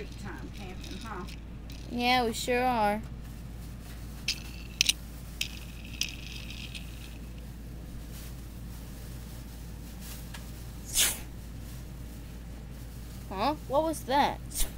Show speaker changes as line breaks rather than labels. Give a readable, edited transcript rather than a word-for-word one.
great time camping, huh?
Yeah, we sure are. Huh? What was that?